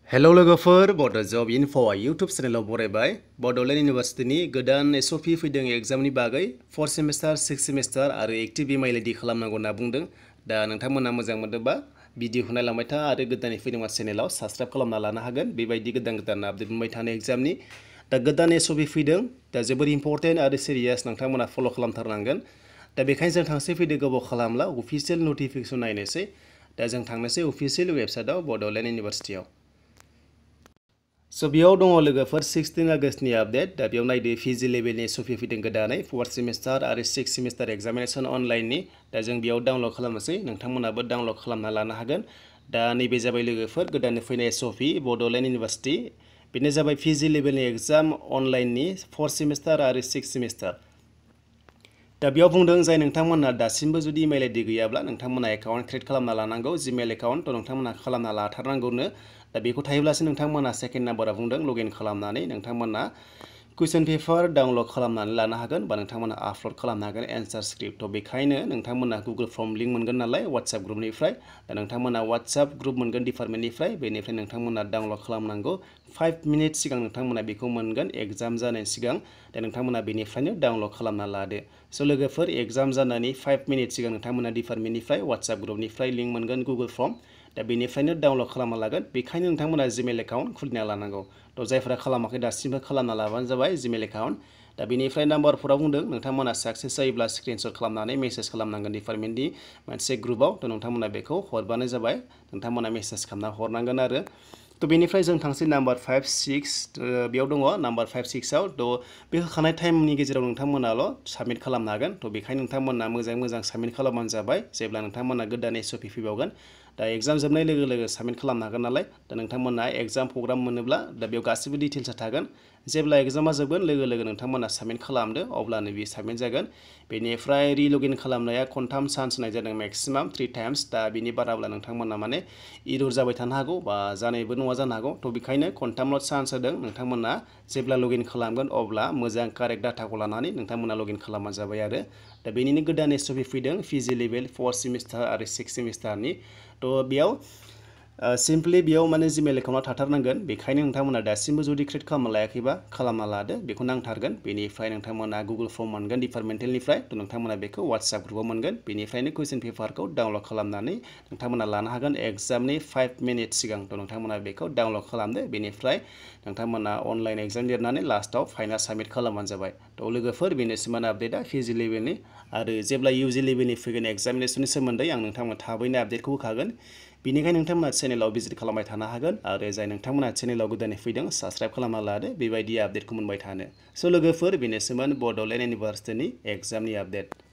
Hello लोगोफोर Bodo' job info YouTube चेनेलाव बरायबाय बड'लेण्ड इउनिभार्सिटिनि गोदान SOP फैदों एग्जामनि बागै 4 सेमिस्टार 6 सेमिस्टार आरो एक्टिभ इमेल आइडि खालामनांगौ होनना बुंदों। दा नोंथांमोना मोजां मोनदोंबा भिडिअखौ नायलांबाय था आरो गोदानै फैदोंबा चेनेलाव साबस्क्राइब खालामना लानो हागोन बेबायदि गोदान आपडेट मोनबाय थानो एग्जामनि। दा गोदान SOP फैदों दा जोबोर इम्पर्टेन्ट आरो सिरियास नोंथांमोना फल' खालामथारनांगोन। दा बेखायनो जों थांसै फैदो गोबाव खालामला अफिसियेल नटिफिकेसन नायनोसै। दा जों थांनोसै अफिसियेल वेबसाइटआव बड'लेण्ड इउनिभार्सिटियाव। बेयाव दङ लोगोफोर 16 आगस्टनि आपडेट। दा बेयाव नायदो PG लेभेलनि SOP फैदों गोदानै 4 सेमिस्टार आरो 6 सेमिस्टार एग्जामिनेसन अनलाइननि। दा जों बेयाव डाउनलड खालामनोसै नोंथांमोनाबो डाउनलड खालामना लानो हागोन। दा नैबे जाबाय लोगोफोर गोदानै फैनाय SOP बड'लेण्ड इउनिभार्सिटि। बेनो जाबाय PG लेभेलनि एग्जाम अनलाइननि 4 सेमिस्टार आरो 6 सेमिस्टार। दा बेयाव बुंदों जाय नोंथांमोना दासिमबो जुदि इमेल आइडि गैयाब्ला नोंथांमोना एकाउन्ट क्रिएट खालामना लानांगौ जिमेल एकाउन्ट नोंथांमोना खालामना लाथारनांगौनो। दा बेखौ थायोब्लासो नोंथांमोना सेकेन्ड नाम्बारा बुंदों लगइन खालामनानै नोंथांमोना कुइसन पेपार डाउनलड खालामनानै लानो हागोन बा नोंथांमोना आपलड खालामनो हागोन एन्सार स्क्रिप्ट। बेखायनो नोंथांमोना गुगल फर्म लिंक मोनगोन नालाय वाट्सएप ग्रुपनिफ्राय। दा नोंथांमोना वाट्सएप ग्रुप मोनगोन डिपार्टमेन्टनिफ्राय बेनिफ्राय नोंथांमोना डाउनलड खालामनांगौ 5 मिनिट सिगां नोंथांमोना बेखौ मोनगोन एग्जाम जानायनि सिगां। दा नोंथांमोना बेनिफ्रायनो डाउनलड खालामना लादो। लोगोफोर एग्जाम जानायनि 5 मिनिट सिगां नोंथांमोना डिपार्टमेन्टनिफ्राय वाट्सएप ग्रुपनिफ्राय लिंक मोनगोन गुगल फर्म। दा बेनिफ्रायनो डाउनलड खालामना लागोन बेखायनो नोंथांमोना जिमेल एकाउन्ट खुलिना लानांगौ। जायफोरा खालामाखै दासिमबो खालामना लाबानो जाबाय जिमेल एकाउन्ट। दा बेनिफ्राय नाम्बारफोराव बुंदों नोंथांमोना साक्सेस जायोब्ला स्क्रिनशट खालामनानै मेसेज खालामनांगोन डिपार्टमेन्टनि मोनसे ग्रुपआव। नोंथांमोना बेखौ हरबानो जाबाय नोंथांमोना मेसेज खालामना हरनांगोन आरो। बेनिफ्राय जों थांसै नाम्बार 5 6 बेयाव दङ नाम्बार 5 6 आव बे होखानाय टाइमनि गेजेराव नोंथांमोनाल' साबमिट खालामनो हागोन। बेखायनो नोंथांमोना मोजां साबमिट खालामबानो जाबाय जेब्ला नोंथांमोना गोदान SOP फैबावगोन। दा एग्जाम जोबनाय लोगो लोगो साबमिट खालामनो हागोन नालाय। दा नोंथांमोना एग्जाम प्रग्राम मोनोब्ला दा बेयाव गासिबो डिटेल्सआ थागोन। जेब्ला एग्जामा जोबगोन लोगो लोगो नोंथांमोना साबमिट खालामदो अब्लानो बियो साबमिट जागोन। बेनिफ्राय रिलगिन खालामनाया खनथाम चान्स होनाय जादों मेक्सिमाम 3 टाइम्स। दा बिनि बाराब्ला नोंथांमोना माने इरर जाबाय थानो हागौ बा जानायबो नङा जानो हागौ। बेखायनो खनथामल' चान्स होदों नोंथांमोना जेब्ला लगइन खालामगोन अब्ला मोजां कारेक्ट डाटाखौ लानानै नोंथांमोना लगइन खालामबानो जाबाय आरो। दा बेनिनो गोदान SOP फैदों PG लेभेल 4 सेमिस्टार आरो 6 सेमिस्टारनि। बेयाव सिम्पलि बेयाव माने जिमेल एकाउन्टआ थाथारनांगोन। बेखायनो नोंथांमोना दासिमबो जुदि क्रिएट खालामना लायाखैबा खालामना लादो बेखौ नांथारगोन। बेनिफ्राय नोंथांमोना गुगल फर्म मोनगोन डिपार्टमेन्टेलनिफ्राय। नोंथांमोना बेखौ वाट्सएप ग्रुपआव मोनगोन बेनिफ्रायनो कुइसन पेपारखौ डाउनलड खालामनानै नोंथांमोना लानो हागोन एग्जामनि 5 मिनिट सिगां। नोंथांमोना बेखौ डाउनलड खालामदो बेनिफ्राय नोंथांमोना अनलाइन एग्जाम लिरनानै लास्टआव फाइनाल साबमिट खालामबानो जाबाय। लोगोफोर बेनोसैमोन आपडेटआ PG लेभेलनि। आरो जेब्ला UG लेभेलनि फैगोन एग्जामिनेसननि सोमोन्दै आं नोंथांमोना थाबैनो आपडेटखौ होखागोन। बेनिखायनो नोंथांमोना चेनेलाव भिजिट खालामबाय थानो हागोन आरो जाय नोंथांमोना चेनेलाव गोदानै फैदों साबस्क्राइब खालामना लादो बेबायदि आपडेटखौ मोनबाय थानो। लोगोफोर बेनोसैमोन बड'लेण्ड इउनिभार्सिटिनि एग्जामनि आपडेट।